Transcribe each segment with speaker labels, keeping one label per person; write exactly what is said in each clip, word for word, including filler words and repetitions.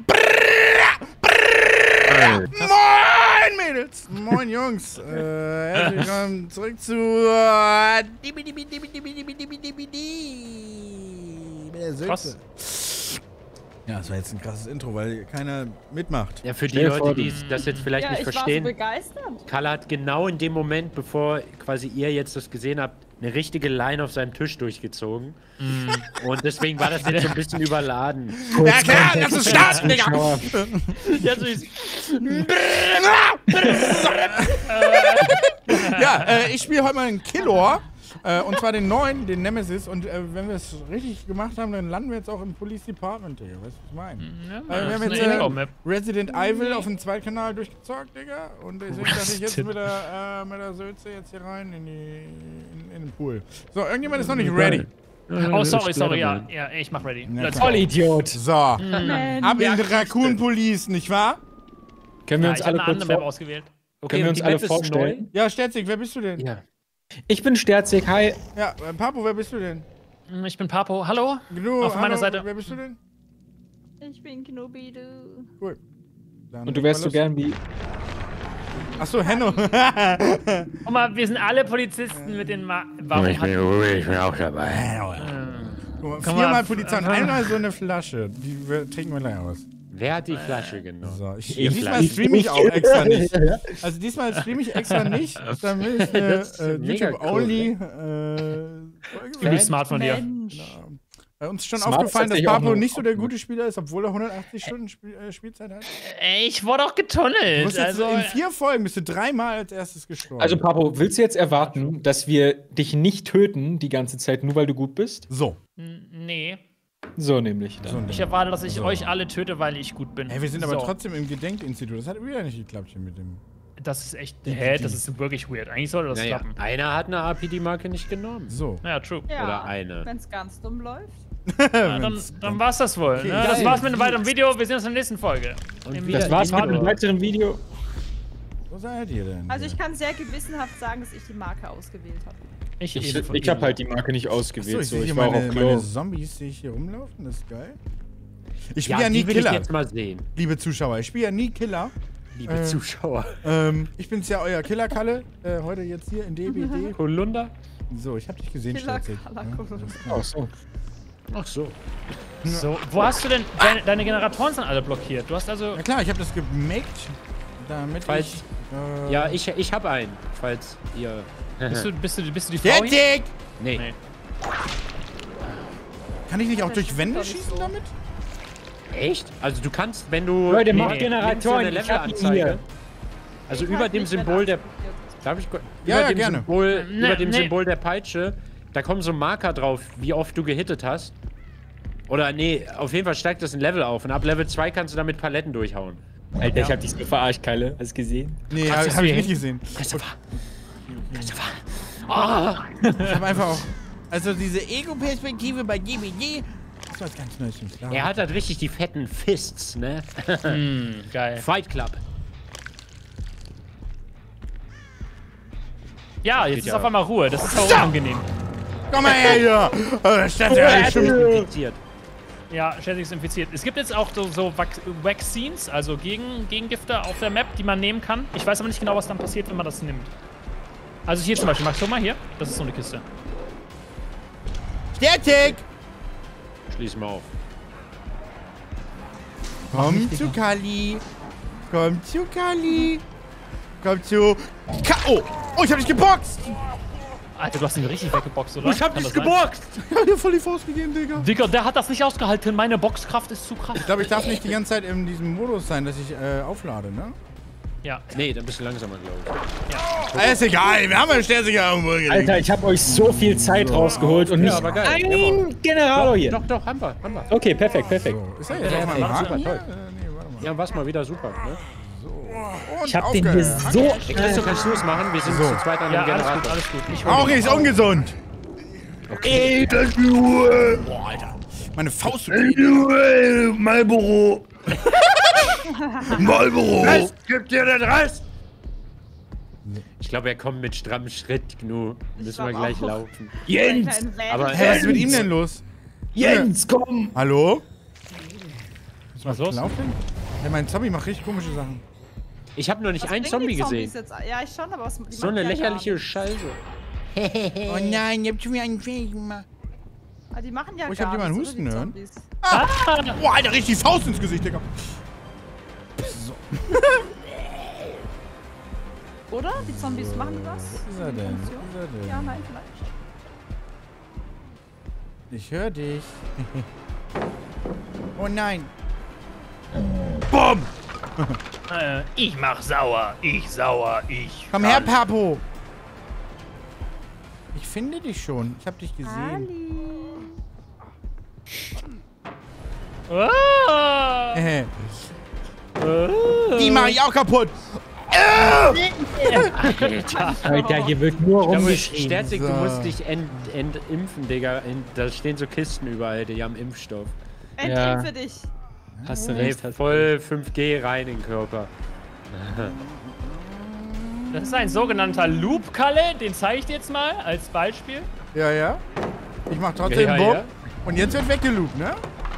Speaker 1: Moin, Mädels! Moin, Jungs! Äh, herzlich willkommen zurück zu... Äh, Dibi, Dibi, Dibi, Dibi, Dibi, Dibi, Dibi, Dibi. Mit der Sülze. Ja, das war jetzt ein krasses Intro, weil keiner mitmacht.
Speaker 2: Ja, für die Leute, die das jetzt vielleicht
Speaker 3: ja,
Speaker 2: nicht
Speaker 3: ich
Speaker 2: verstehen.
Speaker 3: War so begeistert.
Speaker 2: Kalle hat genau in dem Moment, bevor quasi ihr jetzt das gesehen habt, eine richtige Line auf seinem Tisch durchgezogen. Mm. Und deswegen war das jetzt so ein bisschen überladen.
Speaker 1: Ja klar, das ist starten, Digga!
Speaker 2: Ja, so ist
Speaker 1: ja, äh, ich spiele heute mal einen Killor. Äh, und zwar den neuen, den Nemesis. Und äh, wenn wir es richtig gemacht haben, dann landen wir jetzt auch im Police Department, Digga. Weißt du, was ich meine?
Speaker 4: Ja,
Speaker 1: äh, wir haben jetzt äh, Resident Evil auf dem Zweitkanal durchgezockt, Digga. Und deswegen dachte ich jetzt mit der, äh, mit der Sülze jetzt hier rein in, die, in, in den Pool. So, irgendjemand ist noch nicht ready.
Speaker 4: Oh, sorry, sorry, ja. Ja, ich mach ready.
Speaker 1: Ja,
Speaker 5: Voll Idiot.
Speaker 1: So. Ab in den Raccoon Police, nicht wahr?
Speaker 5: Können wir
Speaker 4: ja,
Speaker 5: uns
Speaker 4: ich
Speaker 5: alle
Speaker 4: hab eine
Speaker 5: kurz
Speaker 4: andere Map
Speaker 5: vor
Speaker 4: ausgewählt.
Speaker 2: Okay,
Speaker 5: Können wir uns alle vorstellen?
Speaker 1: Ja, Sterzig, wer bist du denn?
Speaker 2: Ja.
Speaker 5: Ich bin Sterzig, hi.
Speaker 1: Ja, äh, Papo, wer bist du denn?
Speaker 4: Ich bin Papo. Hallo?
Speaker 1: Gnu,
Speaker 4: Auf meiner
Speaker 1: hallo,
Speaker 4: Seite.
Speaker 1: Wer bist du denn?
Speaker 3: Ich bin Knobi, du.
Speaker 1: Cool. Dann
Speaker 5: Und du wärst so gern wie...
Speaker 1: Achso, Henno.
Speaker 4: Guck mal, wir sind alle Polizisten mit den Ma Warum
Speaker 2: Ich bin, ich bin auch dabei.
Speaker 1: Guck
Speaker 4: Komm
Speaker 1: mal, viermal
Speaker 4: mal,
Speaker 1: Polizei und einmal so eine Flasche. Die wir, trinken wir gleich aus.
Speaker 2: Wer hat die Flasche genommen?
Speaker 1: So, ich,
Speaker 2: Ich
Speaker 1: diesmal
Speaker 2: Flasche.
Speaker 1: streame ich auch extra nicht. Also diesmal streame ich extra nicht, damit ich eine
Speaker 2: Das ist
Speaker 1: äh,
Speaker 2: mega
Speaker 1: YouTube-only
Speaker 2: cool,
Speaker 1: äh,
Speaker 4: Ziemlich smart von dir.
Speaker 3: Mensch.
Speaker 1: Bei uns ist schon
Speaker 5: Smart
Speaker 1: aufgefallen, dass
Speaker 5: tatsächlich auch
Speaker 1: Pablo
Speaker 5: noch-
Speaker 1: nicht so der gute Spieler ist, obwohl er hundertachtzig Stunden Spiel, äh, Spielzeit hat.
Speaker 4: Ey, ich wurde auch
Speaker 1: Du
Speaker 4: getunnelt.
Speaker 1: bist jetzt
Speaker 4: Also,
Speaker 1: in vier Folgen bist du dreimal als erstes gestorben.
Speaker 5: Also, Papo, willst du jetzt erwarten, dass wir dich nicht töten die ganze Zeit, nur weil du gut bist?
Speaker 1: so.
Speaker 4: nee.
Speaker 5: So nämlich
Speaker 1: so
Speaker 5: dann.
Speaker 4: Ich erwarte, dass ich
Speaker 1: So.
Speaker 4: euch alle töte, weil ich gut bin.
Speaker 1: Hey, wir sind aber
Speaker 4: So.
Speaker 1: trotzdem im Gedenkinstitut. Das hat wieder nicht geklappt hier mit dem.
Speaker 4: Das ist echt. Hä? Das ist wirklich weird. Eigentlich sollte das
Speaker 2: Naja,
Speaker 4: klappen.
Speaker 2: einer hat eine A P D-Marke nicht genommen.
Speaker 1: So.
Speaker 4: Ja, true.
Speaker 3: Ja,
Speaker 2: Oder eine.
Speaker 3: Wenn's ganz dumm läuft.
Speaker 4: Ja, dann, dann war's das wohl.
Speaker 1: Okay,
Speaker 4: ne?
Speaker 1: geil.
Speaker 4: Das war's mit einem weiteren Video. Wir sehen uns in der nächsten Folge.
Speaker 2: Und
Speaker 4: Im
Speaker 2: wieder
Speaker 5: Das war's mit
Speaker 2: Video.
Speaker 5: einem weiteren Video.
Speaker 1: Wo seid ihr denn?
Speaker 3: Also ich kann sehr gewissenhaft sagen, dass ich die Marke ausgewählt habe.
Speaker 4: Ich,
Speaker 5: Ich,
Speaker 4: eben von
Speaker 5: ich habe
Speaker 4: dir.
Speaker 5: halt die Marke nicht
Speaker 1: Achso,
Speaker 5: ausgewählt.
Speaker 1: ich
Speaker 5: so,
Speaker 1: sehe
Speaker 5: ich
Speaker 1: hier
Speaker 5: war auch
Speaker 1: meine,
Speaker 5: auf
Speaker 1: meine
Speaker 5: Klo.
Speaker 1: Zombies, sehe ich hier rumlaufen. Das ist geil. Ich spiele
Speaker 2: Ja,
Speaker 1: ja, nie
Speaker 2: die will ich
Speaker 1: Killer,
Speaker 2: jetzt mal sehen,
Speaker 1: liebe Zuschauer. Ich spiele ja nie Killer.
Speaker 2: liebe
Speaker 1: Äh,
Speaker 2: Zuschauer.
Speaker 1: Ähm, ich bin's ja euer Killer-Kalle. Äh, heute jetzt hier in D B D.
Speaker 2: Holunder?
Speaker 1: So, ich hab dich gesehen,
Speaker 3: Killer
Speaker 1: Sterzig.
Speaker 3: Kalle,
Speaker 1: Ja,
Speaker 3: guck mal.
Speaker 1: das ist
Speaker 5: Ach so.
Speaker 2: Ach so.
Speaker 4: So, wo hast du denn. Deine, deine Generatoren sind alle blockiert. Du hast also.
Speaker 1: Ja klar, ich habe das gemaked, damit
Speaker 2: Falls-
Speaker 1: ich... Äh,
Speaker 2: Ja, ich, ich habe einen, falls ihr...
Speaker 4: Bist du, bist du, bist du die Frau hier?
Speaker 1: Sterzig!
Speaker 2: Nee.
Speaker 4: Nee.
Speaker 1: Kann ich nicht auch
Speaker 3: Das
Speaker 1: durch
Speaker 3: stimmt
Speaker 1: Wände
Speaker 3: doch nicht
Speaker 1: schießen
Speaker 3: so.
Speaker 1: damit?
Speaker 2: Echt? Also du kannst, wenn du...
Speaker 5: Leute,
Speaker 4: Nee,
Speaker 5: macht
Speaker 4: nee.
Speaker 5: Generatoren.
Speaker 2: Links
Speaker 5: Ich
Speaker 2: so eine
Speaker 5: hab ihn
Speaker 2: Levelanzeige.
Speaker 5: hier.
Speaker 2: Also
Speaker 3: Ich
Speaker 2: über
Speaker 3: halt
Speaker 2: dem
Speaker 3: nicht, wenn
Speaker 2: Symbol der...
Speaker 3: das passiert.
Speaker 2: Darf ich... go-
Speaker 1: Ja,
Speaker 2: über
Speaker 1: ja,
Speaker 2: dem
Speaker 1: gerne.
Speaker 2: Symbol,
Speaker 4: Nee,
Speaker 2: über dem
Speaker 4: nee.
Speaker 2: Symbol der Peitsche, da kommen so Marker drauf, wie oft du gehittet hast. Oder nee, auf jeden Fall steigt das ein Level auf. Und ab Level zwei kannst du damit Paletten durchhauen.
Speaker 5: Alter, ich hab dich so verarscht, Kalle. Hast du gesehen?
Speaker 1: Nee,
Speaker 4: Kannst
Speaker 1: habe
Speaker 4: du's
Speaker 1: hab ich
Speaker 4: hier
Speaker 1: nicht gesehen.
Speaker 2: Christopher! Christopher! Ah!
Speaker 1: Ich habe einfach auch... Also diese Ego-Perspektive bei G B D, das war was ganz Neues. Klar.
Speaker 2: Er hat halt richtig die fetten Fists, ne?
Speaker 4: Hm, geil.
Speaker 2: Fight Club.
Speaker 4: Ja, jetzt
Speaker 2: Geht
Speaker 4: ist
Speaker 2: ja
Speaker 4: auf
Speaker 2: auch.
Speaker 4: einmal Ruhe. Das ist auch unangenehm.
Speaker 1: Komm mal her hier! Oh, Stadt,
Speaker 2: Er
Speaker 1: ja,
Speaker 2: ist infiziert.
Speaker 4: Ja, Shazzy ist infiziert. Es gibt jetzt auch so, so Vac Vaccines, also Gegen Gegengifte auf der Map, die man nehmen kann. Ich weiß aber nicht genau, was dann passiert, wenn man das nimmt. Also hier zum Beispiel, Max, schau mal hier. Das ist so eine Kiste.
Speaker 1: Sterzig!
Speaker 2: Schließ mal auf.
Speaker 1: Komm zu Kali. Komm zu Kali. Komm zu... Ka oh! Oh, ich hab dich geboxt!
Speaker 4: Alter, du hast ihn richtig weggeboxt, oder?
Speaker 2: Ich hab
Speaker 4: Kann
Speaker 2: dich
Speaker 4: das sein?
Speaker 2: geboxt!
Speaker 1: Ich hab dir voll die Faust gegeben, Digga.
Speaker 4: Digga, der hat das nicht ausgehalten. Meine Boxkraft ist zu krass.
Speaker 1: Ich glaube, ich darf nicht die ganze Zeit in diesem Modus sein, dass ich äh, auflade, ne?
Speaker 4: Ja.
Speaker 2: Nee, dann bist du langsamer, glaube ich.
Speaker 1: Ah, ist egal, wir haben ja Sterziger irgendwo gelegt.
Speaker 5: Alter, ich hab euch so viel Zeit rausgeholt und
Speaker 2: Ja,
Speaker 5: nicht
Speaker 2: aber geil.
Speaker 5: ein Generator hier.
Speaker 2: Doch, doch, haben wir, haben wir.
Speaker 5: Okay, perfekt, perfekt.
Speaker 1: So, ist er jetzt auf meinem
Speaker 2: Ja,
Speaker 1: Haken
Speaker 2: super,
Speaker 1: hier?
Speaker 2: toll.
Speaker 1: Äh, nee, warte mal.
Speaker 2: Ja, war's mal wieder super, ne?
Speaker 1: Und
Speaker 5: Ich hab den hier
Speaker 1: aufgehört.
Speaker 5: so...
Speaker 2: Ey, Christo, kannst du es machen? Wir sind
Speaker 1: So.
Speaker 2: zu zweit an dem
Speaker 4: Ja, alles
Speaker 2: Generator.
Speaker 4: gut, alles gut. Ich hol
Speaker 1: Auch
Speaker 4: den.
Speaker 1: ist ungesund.
Speaker 2: Okay.
Speaker 1: Boah, Alter. Meine Faust.
Speaker 5: Marlboro. Marlboro.
Speaker 2: Was gibt dir den Rest? Ich glaube, er kommt mit strammem Schritt, Gnu. Müssen wir
Speaker 3: glaub
Speaker 2: gleich
Speaker 3: auch.
Speaker 2: laufen.
Speaker 5: Jens.
Speaker 2: Aber
Speaker 1: Hä, was ist mit ihm denn los?
Speaker 5: Jens, komm.
Speaker 1: Hallo? Hast du was
Speaker 4: Was los?
Speaker 1: gelaufen? Ja, mein Zombie macht richtig komische Sachen.
Speaker 2: Ich habe noch nicht
Speaker 3: Was
Speaker 2: einen
Speaker 3: bringen die
Speaker 2: Zombie
Speaker 3: Zombies
Speaker 2: gesehen.
Speaker 3: Jetzt? Ja, ich schon, aber was die
Speaker 2: So
Speaker 3: machen
Speaker 2: eine
Speaker 3: ja gar
Speaker 2: lächerliche
Speaker 3: nichts.
Speaker 2: Scheiße.
Speaker 1: Oh nein, ihr habt schon wieder einen Fähig gemacht.
Speaker 3: Ah, die machen ja
Speaker 1: Oh, ich
Speaker 3: gar
Speaker 1: hab jemanden
Speaker 3: nichts,
Speaker 1: husten
Speaker 3: oder, die
Speaker 1: hören.
Speaker 3: Zombies?
Speaker 1: Ah! Boah, Alter, richtig die Faust ins Gesicht, Digga. So.
Speaker 3: Oder? Die Zombies machen die was?
Speaker 1: Wo ist er denn? Wo ist er denn?
Speaker 3: Ja, nein, vielleicht.
Speaker 1: Ich höre dich. Oh nein.
Speaker 4: Bumm! äh, ich mach sauer, ich sauer, ich.
Speaker 1: Komm her, Papo. Ich finde dich schon. Ich habe dich gesehen.
Speaker 3: Ali.
Speaker 4: Ah!
Speaker 1: Äh. Die mache ich auch kaputt.
Speaker 5: Alter, hier wird nur
Speaker 2: Aber
Speaker 5: rumgeschrien.
Speaker 2: Sterzig, du
Speaker 1: So.
Speaker 2: musst dich ent, entimpfen, Digga. Ent, da stehen so Kisten überall, die haben Impfstoff.
Speaker 3: Endlich
Speaker 5: Ja.
Speaker 3: für dich.
Speaker 5: Hast du
Speaker 2: Ey,
Speaker 5: recht. hast du
Speaker 2: voll fünf G rein in den Körper.
Speaker 4: Das ist ein sogenannter Loop-Kalle, den zeige ich dir jetzt mal als Beispiel.
Speaker 1: Ja, ja. Ich mach trotzdem
Speaker 2: Ja,
Speaker 1: Bob.
Speaker 2: ja.
Speaker 1: Und jetzt wird weggeloopt, ne?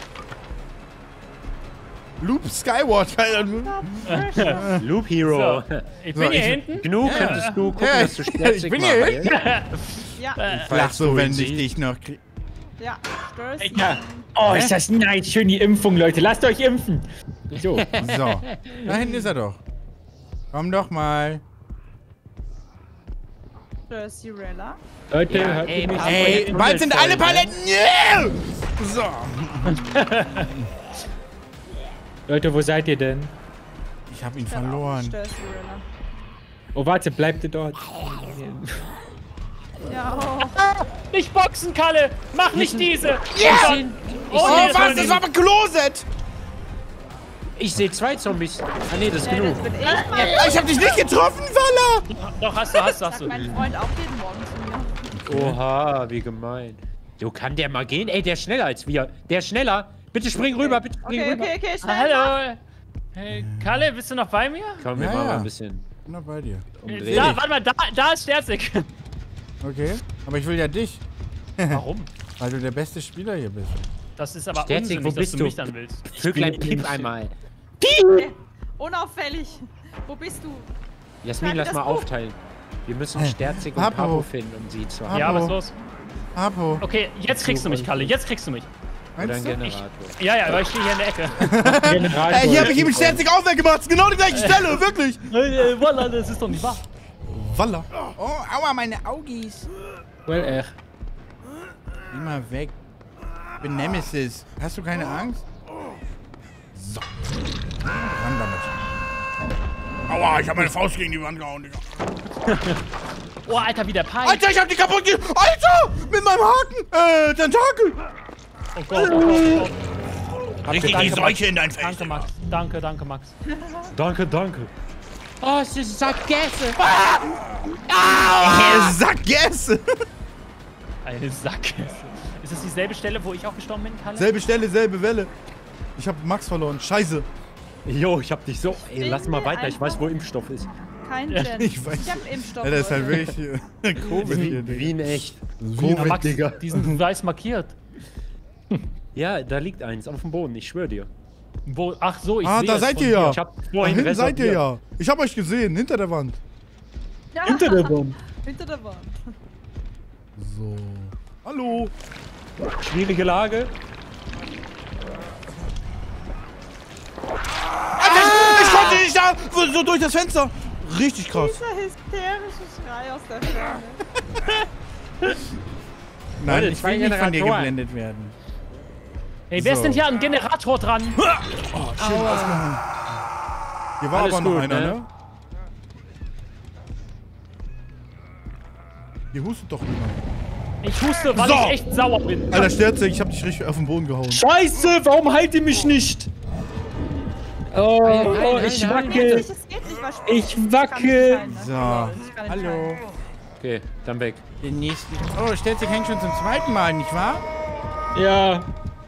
Speaker 1: Loop Skyward. Alter.
Speaker 2: Loop Hero.
Speaker 4: So, ich
Speaker 1: So,
Speaker 4: bin hier
Speaker 1: ich-
Speaker 4: hinten.
Speaker 2: Gnu, könntest du gucken,
Speaker 1: Ja,
Speaker 2: dass du
Speaker 1: ich
Speaker 2: Sterzig
Speaker 1: bin
Speaker 2: mal
Speaker 1: hier.
Speaker 2: heilst?
Speaker 3: Ja,
Speaker 1: Lach so, wenn
Speaker 2: sie-
Speaker 1: ich dich noch krieg.
Speaker 3: ja. Stöß
Speaker 5: Ja. Oh, ist das nice. Schön die Impfung, Leute. Lasst euch impfen. So.
Speaker 1: So. Da hinten ist er doch. Komm doch mal.
Speaker 3: Stößirella.
Speaker 5: Leute,
Speaker 2: Ja,
Speaker 5: hört
Speaker 2: ey,
Speaker 5: ihr mich?
Speaker 2: Pass
Speaker 1: Ey,
Speaker 2: voll
Speaker 1: bald sind
Speaker 2: voll,
Speaker 1: alle
Speaker 2: ne?
Speaker 1: Paletten. Yeah! So.
Speaker 5: Leute, wo seid ihr denn?
Speaker 1: Ich hab ihn verloren.
Speaker 3: Stößirella.
Speaker 5: Oh, warte, bleibt ihr dort.
Speaker 3: Ja, oh.
Speaker 4: Nicht boxen, Kalle! Mach nicht diese!
Speaker 1: Ja!
Speaker 4: Und-
Speaker 1: Oh,
Speaker 4: nee, das war
Speaker 1: was? Das
Speaker 4: nicht-
Speaker 1: war ein Closet!
Speaker 2: Ich sehe zwei Zombies. Ah nee, das ist
Speaker 3: Ey,
Speaker 2: genug.
Speaker 3: das bin ich mal.
Speaker 1: Ich hab dich nicht getroffen, Walla!
Speaker 4: Doch, hast du, hast du, hast
Speaker 3: Sagt
Speaker 4: du.
Speaker 3: mein Freund auch jeden Morgen zu mir.
Speaker 2: Oha, wie gemein. Jo, kann der mal gehen? Ey, der ist schneller als wir. Der ist schneller. Bitte spring rüber, bitte spring
Speaker 3: Okay,
Speaker 2: rüber.
Speaker 3: okay, okay,
Speaker 4: Ah,
Speaker 3: schnell. mach.
Speaker 4: hallo! Hey, Kalle, bist du noch bei mir?
Speaker 2: Komm, wir
Speaker 1: Ja,
Speaker 2: machen mal
Speaker 1: ja.
Speaker 2: ein bisschen
Speaker 1: Bin noch bei dir.
Speaker 2: umdrehen.
Speaker 4: Da, warte mal, da, da ist Sterzig.
Speaker 1: Okay. Aber ich will ja dich,
Speaker 4: Warum?
Speaker 1: weil du der beste Spieler hier bist.
Speaker 4: Das ist aber
Speaker 2: Sterzig,
Speaker 4: unsinnig,
Speaker 2: wo
Speaker 4: dass
Speaker 2: bist
Speaker 4: du
Speaker 2: du?
Speaker 4: mich dann willst.
Speaker 2: Vöglein,
Speaker 5: spiel
Speaker 2: piep
Speaker 5: im
Speaker 2: einmal.
Speaker 3: Okay. Unauffällig. Wo bist du?
Speaker 2: Jasmin,
Speaker 3: Sag
Speaker 2: lass
Speaker 3: das
Speaker 2: mal
Speaker 3: Buch.
Speaker 2: aufteilen. Wir müssen Sterzig und
Speaker 1: Papo.
Speaker 2: Papo finden, um sie zu haben.
Speaker 4: Ja,
Speaker 1: Abo.
Speaker 4: was ist los?
Speaker 1: Apo.
Speaker 4: Okay, jetzt kriegst du mich, Kalle. Jetzt kriegst du mich.
Speaker 2: Oder ein
Speaker 1: Meinst du?
Speaker 2: Generator.
Speaker 4: Ja, ja, aber ich stehe hier in der Ecke.
Speaker 5: Generator.
Speaker 1: Ey, hier hab ich ihm Sterzig auch weggemacht. Das ist genau die gleiche Stelle, wirklich.
Speaker 4: Voila, das ist doch nicht wahr.
Speaker 1: Walla. Oh, aua, meine Augis.
Speaker 5: Well, echt.
Speaker 1: Geh mal weg. Ich bin Nemesis. Hast du keine Angst? So. Ran damit. Aua, ich hab meine Faust gegen die Wand gehauen, Digga.
Speaker 4: Oh, Alter, wie der Pi.
Speaker 1: Alter, ich hab die kaputt ge... Alter! Mit meinem Haken! Äh, Tentakel!
Speaker 4: Oh Gott, oh Gott, oh Gott.
Speaker 1: Richtig die Seuche in dein Face.
Speaker 4: Danke, Max. Danke, danke, Max.
Speaker 2: Danke, danke. Oh, es ist Sackgasse.
Speaker 1: Aua! Sackgasse!
Speaker 4: Eine Sackgasse. Ist das dieselbe Stelle, wo ich auch gestorben bin, Kalle?
Speaker 1: Selbe Stelle, selbe Welle. Ich hab Max verloren. Scheiße.
Speaker 2: Jo, ich hab dich so... Ey, lass mal
Speaker 3: mir
Speaker 2: weiter. Ich weiß,
Speaker 3: einfach-
Speaker 2: wo Impfstoff ist.
Speaker 3: Kein Gen.
Speaker 1: Ich weiß.
Speaker 3: Ich hab Impfstoff.
Speaker 1: Ja, das ist halt
Speaker 3: Leute.
Speaker 1: wirklich äh, Covid hier, Digga.
Speaker 2: Wie in echt.
Speaker 1: Wie
Speaker 4: Ja, Max,
Speaker 2: Digga.
Speaker 4: die sind weiß markiert.
Speaker 2: Ja, da liegt eins auf dem Boden, ich schwör dir.
Speaker 4: Wo, ach so, ich
Speaker 1: Ah,
Speaker 4: sehe
Speaker 1: da
Speaker 4: es
Speaker 1: seid
Speaker 4: von
Speaker 1: ihr ja.
Speaker 4: hier.
Speaker 2: Ich hab
Speaker 1: Da
Speaker 2: vorhin
Speaker 1: hinten seid ihr
Speaker 2: reserviert.
Speaker 1: ja. Ich hab euch gesehen, hinter der Wand.
Speaker 3: Ja,
Speaker 5: Hinter der Wand.
Speaker 3: hinter der Wand.
Speaker 1: So. Hallo.
Speaker 2: Schwierige Lage.
Speaker 1: Alter, ich konnte nicht da, so so durch das Fenster. Richtig krass.
Speaker 3: Dieser hysterische Schrei aus der Ferne.
Speaker 1: Nein,
Speaker 2: Leute,
Speaker 1: ich
Speaker 2: zwei
Speaker 1: will nicht von dir
Speaker 2: Generatoren.
Speaker 1: geblendet werden.
Speaker 4: Hey, wer
Speaker 1: So.
Speaker 4: ist denn hier an Generator dran?
Speaker 1: Hier war
Speaker 2: Alles
Speaker 1: aber noch
Speaker 2: gut,
Speaker 1: einer,
Speaker 2: ne?
Speaker 1: ne? Hier hustet doch niemand.
Speaker 4: Ich huste, weil
Speaker 1: So.
Speaker 4: ich echt sauer bin.
Speaker 1: Alter, Sterzig, ich hab dich richtig auf den Boden gehauen.
Speaker 5: Scheiße, warum heilt ihr mich nicht? Oh,
Speaker 2: Nein,
Speaker 5: oh
Speaker 2: nein,
Speaker 5: ich
Speaker 2: nein,
Speaker 3: Geht
Speaker 5: wackel.
Speaker 3: nicht, es geht nicht, was Spaß.
Speaker 5: Ich
Speaker 3: kann
Speaker 5: wackel.
Speaker 3: nicht sein, ne?
Speaker 1: So.
Speaker 3: Ich kann nicht
Speaker 1: Hallo.
Speaker 3: sein.
Speaker 2: Okay, dann weg.
Speaker 1: Den nächsten. Oh, Sterzig hängt schon zum zweiten Mal, nicht wahr?
Speaker 5: Ja.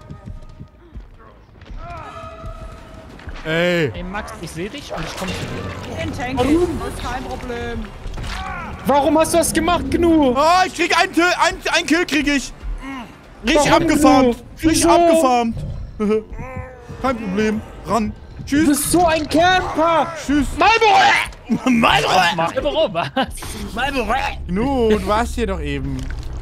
Speaker 1: Ey.
Speaker 4: Ey, Max, ich sehe dich und ich komme zu dir.
Speaker 3: Den Tank das ist kein Problem.
Speaker 5: Warum hast du das gemacht, Gnu?
Speaker 1: Oh, ich krieg einen, Tö- ein, ein Kill krieg ich. Richtig
Speaker 5: Warum
Speaker 1: abgefarmt.
Speaker 5: du?
Speaker 1: Richtig
Speaker 5: Wieso?
Speaker 1: abgefarmt. Kein Problem. Ran.
Speaker 5: Du
Speaker 1: Tschüss.
Speaker 5: bist so ein Camper!
Speaker 1: Tschüss.
Speaker 4: Marlboro!
Speaker 1: Marlboro!
Speaker 4: Marlboro, was?
Speaker 2: Marlboro!
Speaker 1: Gnu, du warst hier doch eben.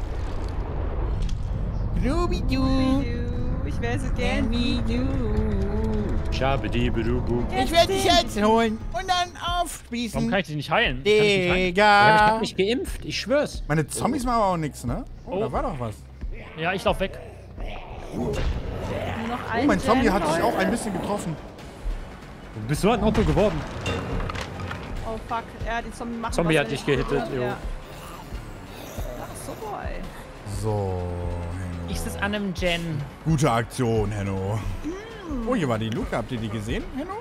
Speaker 1: Gnubidu.
Speaker 3: Du, ich wäre so gern wie du.
Speaker 2: Schabidibidubu.
Speaker 1: Ich werde dich jetzt holen und dann
Speaker 4: Warum
Speaker 1: aufspießen.
Speaker 4: kann ich dich nicht heilen? Kann ich dich nicht heilen?
Speaker 2: Ja, aber ich
Speaker 1: Digga.
Speaker 2: hab mich geimpft, ich schwör's.
Speaker 1: Meine Zombies machen aber auch nichts, ne? Oh,
Speaker 4: Oh.
Speaker 1: da war doch was.
Speaker 4: Ja, ich lauf weg.
Speaker 3: Nur noch
Speaker 1: Oh,
Speaker 3: ein
Speaker 1: mein Zombie
Speaker 3: Gen,
Speaker 1: hat sich
Speaker 3: Leute.
Speaker 1: auch ein bisschen getroffen.
Speaker 2: Du bist so ein Auto geworden.
Speaker 3: Oh fuck, ja, die Zombie machen
Speaker 2: Zombie
Speaker 3: was
Speaker 2: hat
Speaker 3: er
Speaker 2: dich
Speaker 3: nicht
Speaker 2: gehittet,
Speaker 3: tut.
Speaker 2: jo.
Speaker 3: Ja. Ach so, boy.
Speaker 1: So,
Speaker 4: Ich
Speaker 1: Henno.
Speaker 4: sitze an einem Gen.
Speaker 1: Gute Aktion, Henno. Oh, hier war die Luke. Habt ihr die gesehen, Henno?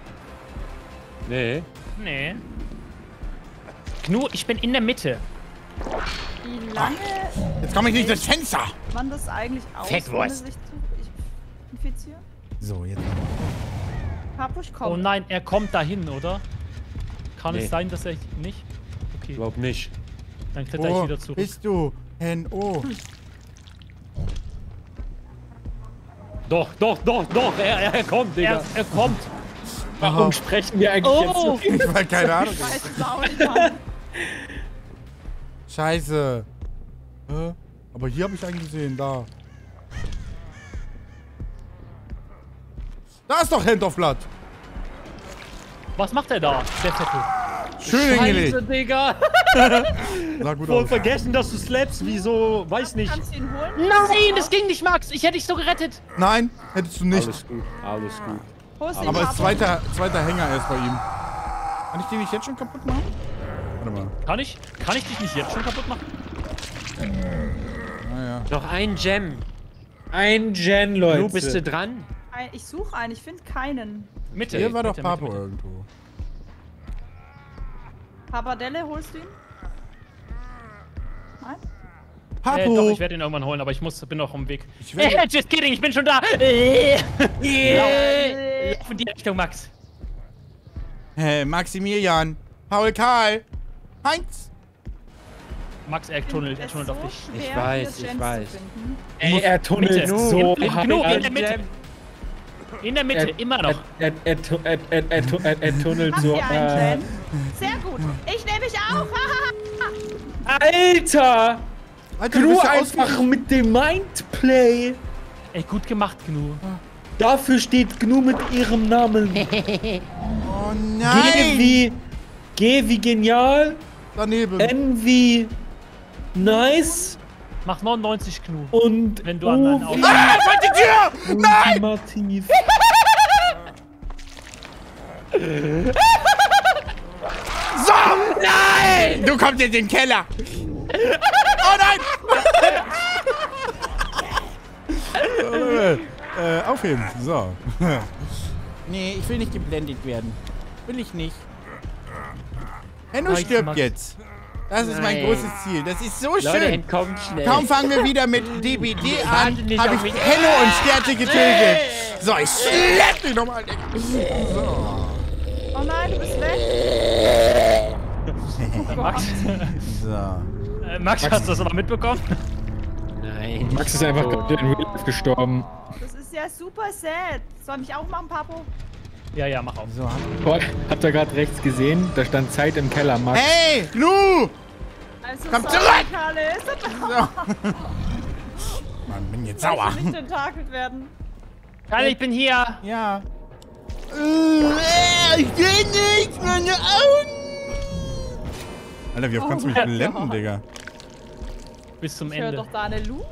Speaker 2: Nee.
Speaker 4: Nee. Gnu, ich bin in der Mitte.
Speaker 3: Wie lange
Speaker 1: Jetzt komme ich nicht durchs Fenster.
Speaker 3: man das eigentlich aus,
Speaker 2: Fettwurst.
Speaker 3: ohne sich zu ich- infizieren?
Speaker 1: So, jetzt.
Speaker 3: Papusch,
Speaker 4: Oh
Speaker 3: komm.
Speaker 4: nein, er kommt dahin, oder? Kann
Speaker 2: Nee.
Speaker 4: es sein, dass er nicht? Okay,
Speaker 2: Glaub nicht.
Speaker 4: dann kletter ich
Speaker 1: Wo
Speaker 4: wieder zurück.
Speaker 1: bist du, Henno?
Speaker 2: Doch, doch, doch, doch, er, er kommt, Digga.
Speaker 4: Er, er kommt.
Speaker 5: Warum sprechen wir eigentlich
Speaker 4: Oh!
Speaker 5: jetzt so?
Speaker 1: Ich weiß keine Ahnung.
Speaker 3: Weiß es auch nicht, Mann.
Speaker 1: Scheiße. Hä? Aber hier habe ich einen gesehen, da. Da ist doch Hand of Blood.
Speaker 4: Was macht er da, der Fette?
Speaker 1: Schön hingelegt.
Speaker 2: Scheiße, Digga.
Speaker 1: Sah gut
Speaker 2: Voll
Speaker 1: aus.
Speaker 2: vergessen, dass du slaps, wieso, weiß nicht.
Speaker 3: Kannst du ihn holen?
Speaker 4: Nein, das ging nicht, Max. Ich hätte dich so gerettet.
Speaker 1: Nein, hättest du nicht.
Speaker 2: Alles gut, alles gut.
Speaker 3: Holst du ihn,
Speaker 1: Aber als
Speaker 3: Papusch?
Speaker 1: zweiter, zweiter Hänger erst bei ihm. Kann ich den nicht jetzt schon kaputt machen? Warte mal.
Speaker 4: Kann ich? Kann ich dich nicht jetzt schon kaputt machen?
Speaker 1: Naja.
Speaker 2: Noch ein Gem.
Speaker 5: Ein Gen, Leute.
Speaker 2: Du bist du dran?
Speaker 3: Ein- Ich suche einen, ich finde keinen.
Speaker 4: Mitte.
Speaker 1: Hier war doch
Speaker 4: Mitte,
Speaker 1: Papo
Speaker 4: Mitte, Mitte.
Speaker 1: irgendwo.
Speaker 3: Papadelle, holst du ihn? Nein?
Speaker 4: Äh, doch,
Speaker 1: Papo!
Speaker 4: ich werde ihn irgendwann holen, aber ich muss, bin noch auf dem Weg.
Speaker 1: Ich werde-
Speaker 4: Äh, just kidding, ich bin schon da. Äh,
Speaker 3: Äh,
Speaker 4: Lauf in die Richtung, Max.
Speaker 1: Hey, Maximilian, Paul Karl, Heinz.
Speaker 4: Max, er tunnelt, er
Speaker 3: es ist
Speaker 4: tunnelt
Speaker 3: so
Speaker 4: auf dich.
Speaker 3: schwer,
Speaker 2: Ich weiß,
Speaker 3: hier
Speaker 2: ich
Speaker 3: Gens
Speaker 2: weiß.
Speaker 3: zu finden.
Speaker 5: Ey, er tunnelt
Speaker 4: Mitte.
Speaker 5: so
Speaker 4: In- in-
Speaker 5: hart.
Speaker 4: genug, in
Speaker 5: Er-
Speaker 4: der Mitte. In der Mitte, immer noch.
Speaker 5: Er, er, er, tu- er, er, er, tu- er, er tunnelt
Speaker 3: Habt
Speaker 5: so.
Speaker 3: ihr einen
Speaker 5: Äh,
Speaker 3: Gen? Sehr gut. Ich nehme mich auch.
Speaker 5: Alter!
Speaker 1: Alter, du
Speaker 5: Gnu
Speaker 1: bist ja
Speaker 5: einfach
Speaker 1: ausgewichen.
Speaker 5: mit dem Mindplay.
Speaker 4: Ey, gut gemacht, Gnu.
Speaker 5: Dafür steht Gnu mit ihrem Namen.
Speaker 1: Oh
Speaker 5: G
Speaker 1: nein!
Speaker 5: wie. G wie genial.
Speaker 1: Daneben.
Speaker 5: N wie nice.
Speaker 4: Mach neunundneunzig, Gnu.
Speaker 5: Und
Speaker 4: Wenn du an deinen
Speaker 5: U
Speaker 4: Augen-
Speaker 5: wie
Speaker 1: Ah, vor die Tür! Nein!
Speaker 5: ultimativ.
Speaker 1: So! Nein! Du kommst jetzt in den Keller! Oh nein! äh, äh, aufheben. So. Nee, ich will nicht geblendet werden. Will ich nicht. Henno
Speaker 4: Max,
Speaker 1: stirbt
Speaker 4: Max.
Speaker 1: jetzt. Das ist mein
Speaker 2: Nein.
Speaker 1: großes Ziel. Das ist so
Speaker 2: Leute,
Speaker 1: schön.
Speaker 2: entkommt schnell.
Speaker 1: Kaum fangen wir wieder mit D B D an,
Speaker 2: Warte nicht
Speaker 1: habe
Speaker 2: auf
Speaker 1: ich
Speaker 2: mich.
Speaker 1: Henno und Sterte getötet. So, ich schlepp dich nochmal. So.
Speaker 3: Oh nein, du bist weg.
Speaker 4: Max,
Speaker 1: So.
Speaker 4: äh, Max, hast du das aber mitbekommen?
Speaker 2: Nein.
Speaker 5: Max ist einfach gerade in Real Life gestorben.
Speaker 3: Das ist ja super sad. Soll ich auch machen, Papo?
Speaker 4: Ja, ja, mach auf.
Speaker 1: So.
Speaker 5: Boah, habt ihr gerade rechts gesehen? Da stand Zeit im Keller, Max.
Speaker 1: Hey, Gnu!
Speaker 3: Also
Speaker 1: Komm
Speaker 3: sorry,
Speaker 1: zurück!
Speaker 3: Kalle. Ist das
Speaker 1: So. Mann, bin jetzt sauer.
Speaker 3: nicht tentakelt werden?
Speaker 4: Kalle, ich bin hier.
Speaker 1: Ja. Äh, Ich seh nichts, meine Augen. Alter, wie oft kannst du mich
Speaker 3: mein
Speaker 1: blenden,
Speaker 3: Gott.
Speaker 1: Digga?
Speaker 4: Bis zum
Speaker 3: Ich höre
Speaker 4: Ende.
Speaker 3: doch da eine Luke.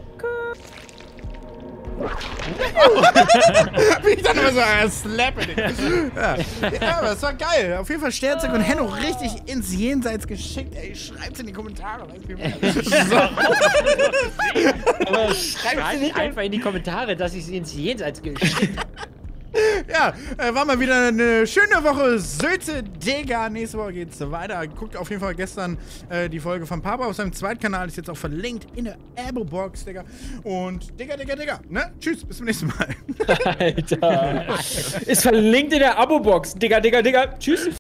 Speaker 1: Wie ich dann immer so äh, slappe, Digga. Ja. Ja, aber es war geil. Auf jeden Fall Sternzeug und Henno richtig ins Jenseits geschickt. Ey, schreibt's in die Kommentare. So.
Speaker 2: Aber schreibt einfach in die Kommentare, dass ich sie ins Jenseits geschickt habe.
Speaker 1: Ja, äh, war mal wieder eine schöne Woche Sülze, Digga. Nächste Woche geht's weiter. Guckt auf jeden Fall gestern äh, die Folge von Papa auf seinem Zweitkanal. Ist jetzt auch verlinkt in der Abo-Box, Digga. Und Digga, Digga, Digga. Ne? Tschüss, bis zum nächsten Mal.
Speaker 5: Alter. Ist verlinkt in der Abo-Box. Digga, Digga, Digga. Tschüss.